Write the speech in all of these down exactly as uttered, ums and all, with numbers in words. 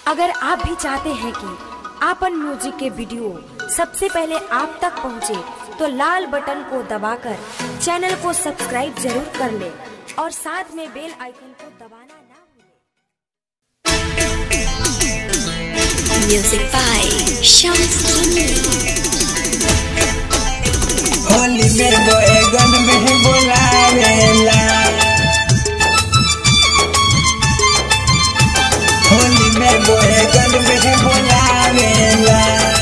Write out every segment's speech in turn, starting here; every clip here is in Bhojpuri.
अगर आप भी चाहते हैं कि आपन म्यूजिक के वीडियो सबसे पहले आप तक पहुंचे, तो लाल बटन को दबाकर चैनल को सब्सक्राइब जरूर कर ले और साथ में बेल आइकन को दबाना ना भूलें। म्यूजिक बाय शम्स होली में बैगन में बोलावेला, होली में बैगन में बोलावेला।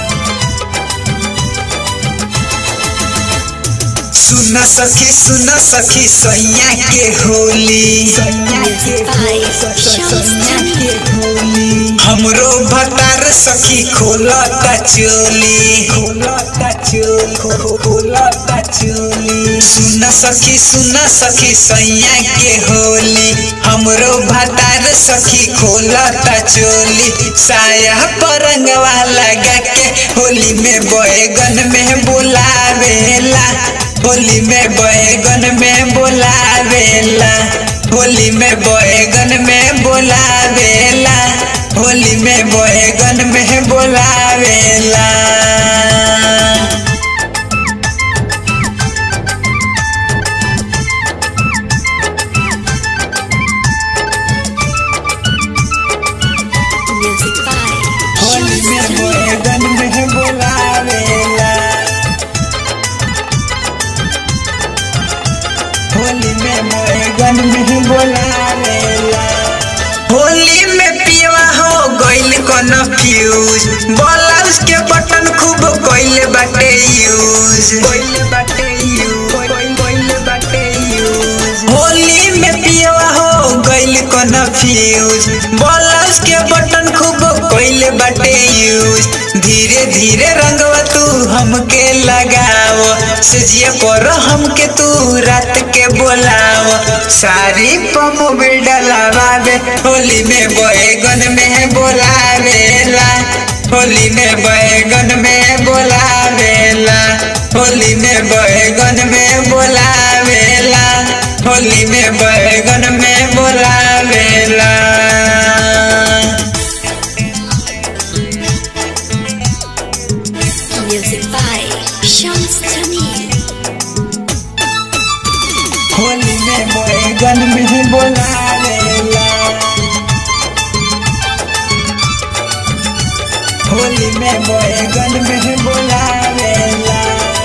सुन सखी सुन सखी सैया के होली, म्यूजिक बाय शम्स के होली। हमरो भतार सखी खोलता चोली, खोलता चोली, खोलता चोली। सुन सखी सुन सखी सैया के होली, हमरो भतार सखी खोलता चोली। साया परंगवा लगा के होली में बैगन में बोलावेला, होली में बैगन में बोलावेला, होली में बैगन में बोलावेला, होली में बैगन में बोलावेला। म्यूजिक बाय होली में बैगन में बोलावेला, होली में बैगन में बोलावेला। होली में पियवा हो गइल कन्फ्यूज, ब्लाउज के बटन खूब कइले बाटे यूज, कइले बाटे यूज, कइले बाटे यूज। होली में पियवा हो गइल कन्फ्यूज, ब्लाउज के बटन खूब कइले बाटे यूज। धीरे धीरे रंगवा तू हमके लगाओ, सजिया पर हमके तू रात के बोलाओ। सारी पमोबिल डलावे, होली में बैगन में बोलावेला, होली में बैगन में बोलावेला, होली में बैगन में बोलावेला, होली में बैगन में बोलावेला। म्यूजिक बाय शम्स होली में बैगन में बोलावेला, होली में बैगन में बोलावेला।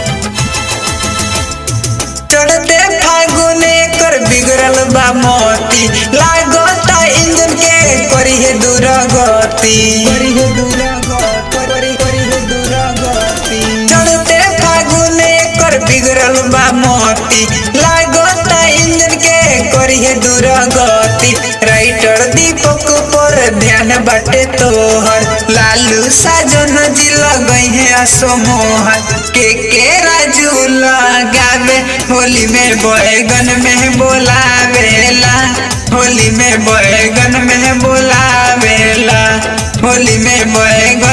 चढ़ते फागुने कर बिगड़ल बा मोती, लागता इंजन के करिए दुर्गति, करिए दुर्गति, करिए दुर्गति। चढ़ते फागुने कर बिगड़ल बा मोती, लागता इंजन के करिए दुर्गति। राइटर दीपक पर ध्यान बाटे तोहर, लालू साजन जी लगई है असमोहर। के के राजू लगावे, होली में बैगन में बोलावेला, होली में बैगन में बोलावेला, होली में बैगन